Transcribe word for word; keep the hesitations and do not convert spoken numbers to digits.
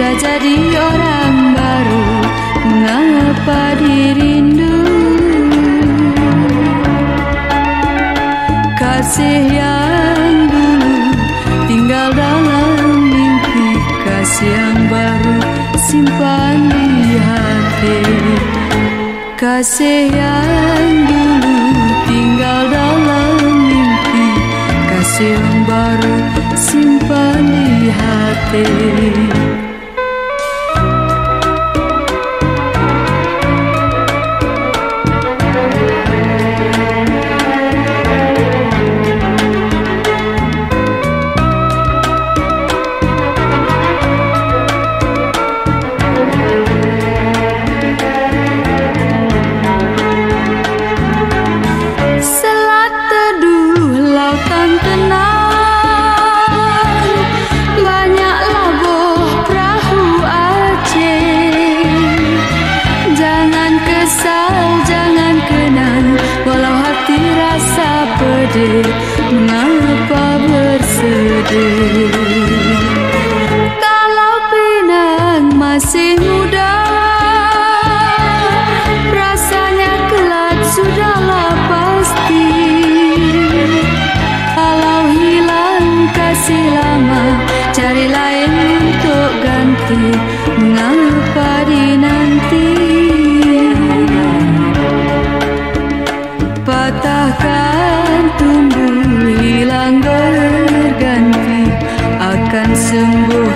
sudah jadi orang baru, mengapa dirindu? Kasih yang dulu tinggal dalam mimpi, kasih yang baru simpan di hati. Kasih yang dulu tinggal dalam mimpi, kasih yang baru simpan di hati. Mengapa bersedih? Kalau Pinang masih muda, rasanya kelak sudahlah pasti. Kalau hilang kasih lama, cari lain untuk ganti. Mengapa dinanti? Patahkan tumbuh hilang berganti, akan sembuh